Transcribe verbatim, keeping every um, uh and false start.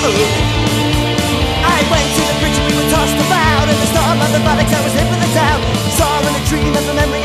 I went to the bridge and we were tossed about, and the storm of the Vatican was hit with the town. Saw in a dream and remember